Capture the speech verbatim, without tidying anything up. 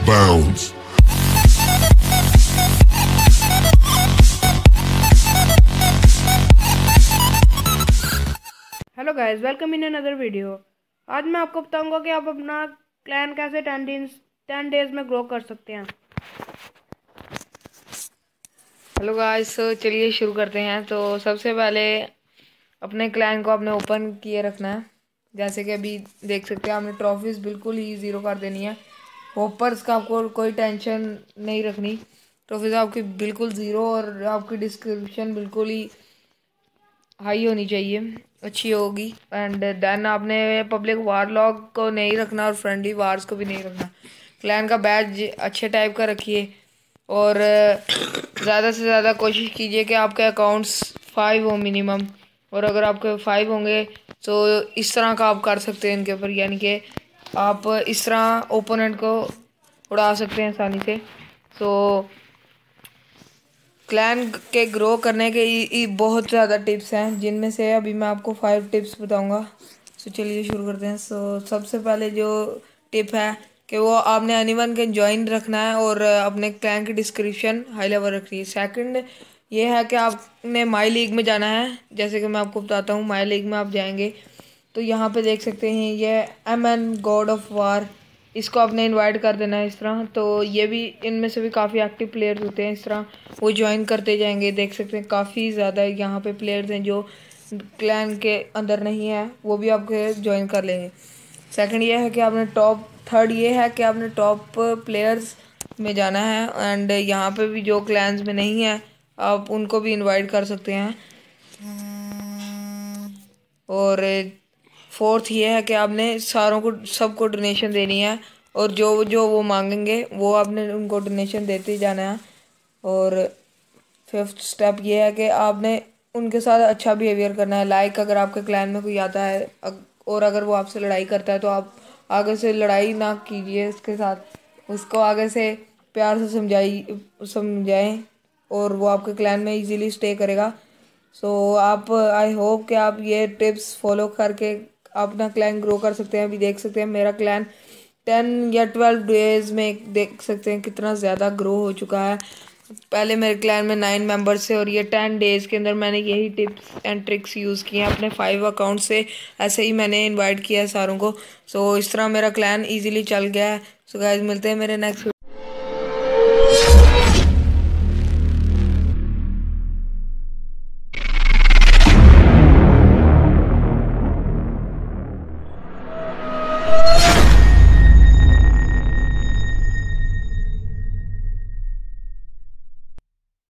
bounds. Hello guys, welcome in another video. आज मैं आपको बताऊंगा कि आप अपना क्लैन कैसे टेन डेज टेन डेज में ग्रो कर सकते हैं। हेलो गाइस, चलिए शुरू करते हैं। तो सबसे पहले अपने क्लैन को आपने ओपन किए रखना है। जैसे कि अभी देख सकते हैं, आपने ट्रॉफीज बिल्कुल ही ज़ीरो कर देनी है। होपर्स का आपको कोई टेंशन नहीं रखनी। ट्रॉफीज आपकी बिल्कुल ज़ीरो और आपकी डिस्क्रिप्शन बिल्कुल ही हाई होनी चाहिए, अच्छी होगी। एंड देन आपने पब्लिक वार लॉग को नहीं रखना और फ्रेंडली वार्स को भी नहीं रखना। क्लैन का बैज अच्छे टाइप का रखिए और ज़्यादा से ज़्यादा कोशिश कीजिए कि आपके अकाउंट्स फाइव हो मिनिमम। और अगर आपके फाइव होंगे तो इस तरह का आप कर सकते हैं इनके ऊपर, यानी कि आप इस तरह ओपोनेंट को उड़ा सकते हैं आसानी से। सो क्लैन के ग्रो करने के ई बहुत ज़्यादा टिप्स हैं, जिनमें से अभी मैं आपको फाइव टिप्स बताऊंगा। सो चलिए शुरू करते हैं। सो सबसे पहले जो टिप है कि वो आपने एनीवन के ज्वाइन रखना है और अपने क्लैन की डिस्क्रिप्शन हाई लेवल रखनी है। सेकंड ये है कि आपने माई लीग में जाना है। जैसे कि मैं आपको बताता हूँ, माई लीग में आप जाएंगे तो यहाँ पे देख सकते हैं ये M N god of war, इसको आपने इनवाइट कर देना है इस तरह। तो ये भी, इनमें से भी काफ़ी एक्टिव प्लेयर्स होते हैं, इस तरह वो ज्वाइन करते जाएंगे। देख सकते हैं काफ़ी ज़्यादा यहाँ पे प्लेयर्स हैं जो क्लैन के अंदर नहीं है, वो भी आपके ज्वाइन कर लेंगे। सेकंड ये है कि आपने टॉप थर्ड ये है कि आपने टॉप प्लेयर्स में जाना है। एंड यहाँ पे भी जो क्लैन्स में नहीं है आप उनको भी इनवाइट कर सकते हैं। और फोर्थ ये है कि आपने सारों को सबको डोनेशन देनी है और जो जो वो मांगेंगे वो आपने उनको डोनेशन देते ही जाना है। और फिफ्थ स्टेप ये है कि आपने उनके साथ अच्छा बिहेवियर करना है। लाइक अगर आपके क्लैन में कोई आता है और अगर वो आपसे लड़ाई करता है तो आप आगे से लड़ाई ना कीजिए उसके साथ, उसको आगे से प्यार से समझाई समझाएं और वो आपके क्लैन में इजीली स्टे करेगा। सो so, आप आई होप कि आप ये टिप्स फॉलो करके अपना क्लैन ग्रो कर सकते हैं। अभी देख सकते हैं मेरा क्लैन टेन या ट्वेल्व डेज में देख सकते हैं कितना ज़्यादा ग्रो हो चुका है। पहले मेरे क्लैन में नाइन मेंबर्स थे और ये टेन डेज़ के अंदर मैंने यही टिप्स एंड ट्रिक्स यूज़ किए हैं अपने फाइव अकाउंट से। ऐसे ही मैंने इनवाइट किया है सारों को। सो so, इस तरह मेरा क्लैन इजीली चल गया है। सो so, गाइस, मिलते हैं मेरे नेक्स्ट